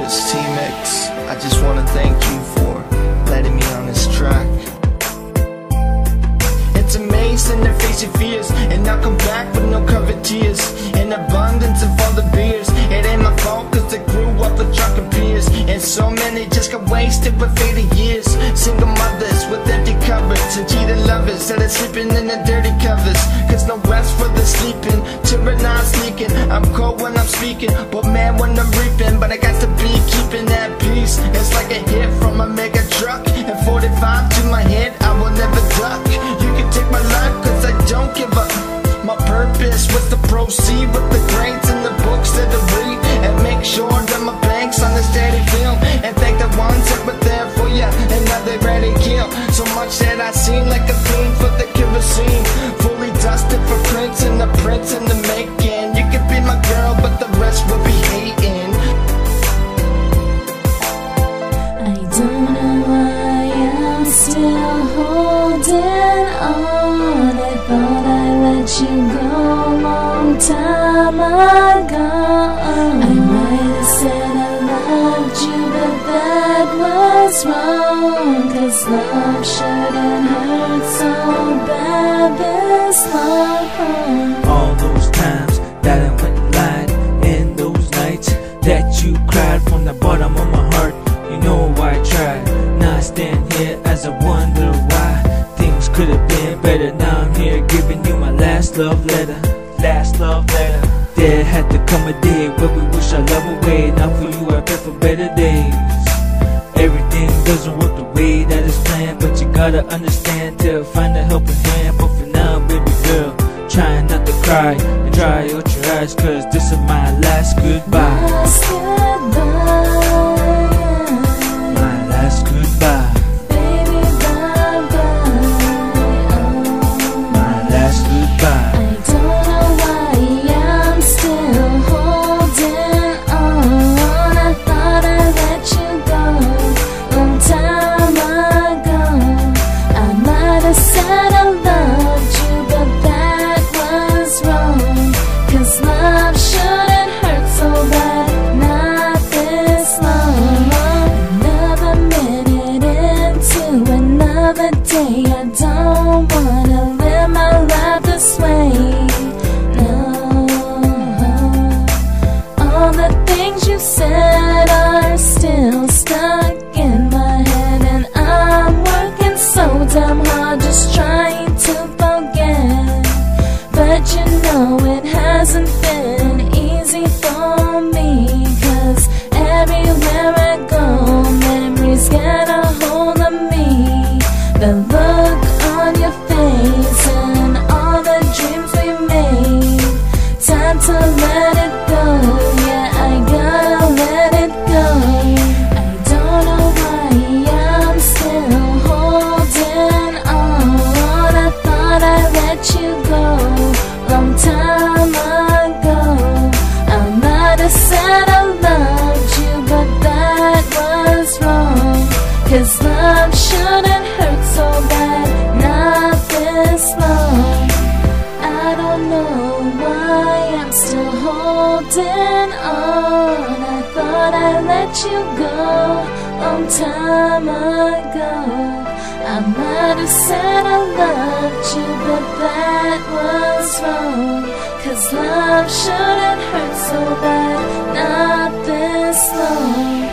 it's TMIX. I just wanna thank you for letting me on this track. It's amazing to face your fears and not come back with no covered tears. An abundance of all the beers. It ain't my fault cause I grew up with drunken peers, and so many just got wasted with faded years. Single mothers with empty cupboards and cheating lovers that are sleeping in the dirty covers. Cause no rest for the sleeping, children not sneaking. I'm cold when I'm speaking, but man when I'm reaping. But I got to be keeping that peace. It's like a hit from a mega truck, and 45 to my head, I will never duck. You can take my life cause I don't give up. My purpose was to proceed with the grades and the books that I read, and make sure that my bank's on a steady film, and thank the ones that were there for ya and now they ready to kill. So much that I seem like a fiend for the kerosene, fully dusted for prints and the prints in the making. You could be my girl but the rest will be hating. I don't know why I'm still holding on. I thought I let you go a long time ago. I might have said I loved you, but that was wrong. Cause love shouldn't hurt so bad this long. All those times that I went and lied, and those nights that you cried from the bottom of my heart. You know I tried. Now I stand here as I wonder why things could have been better. Now I'm here giving you my last love letter. Last love letter. There had to come a day where we wish our love away. Now for you I pray for better days. Everything doesn't work the way that it's planned, but you gotta understand to find a helping hand. But for now, baby girl, try not to cry and dry out your eyes, cause this is my last goodbye. Last goodbye. My last goodbye. Baby, bye-bye. My last goodbye. I don't know why I'm still holding on. I thought I let you go long time ago. I might have said I loved you, but that was wrong. Cause love shouldn't hurt so bad, not this long. Another minute into another day, I don't wanna live my life this way. No, all the things you said are still stuck in my head, and I'm working so damn hard just trying to forget. But you know it hasn't been easy for me, cause everywhere I go, memories get a hold of me. The look on your face and all the dreams we made. Time to let it go, yeah, I gotta let it go. I don't know why I'm still holding on. I thought I let you go long time ago. I might have said I loved you, but that was wrong. Cause love shouldn't hurt so bad, not this long. I don't know why I'm still holding on. I thought I let you go long time ago. I might have said I loved you, but that was wrong. Cause love shouldn't hurt so bad, not this long.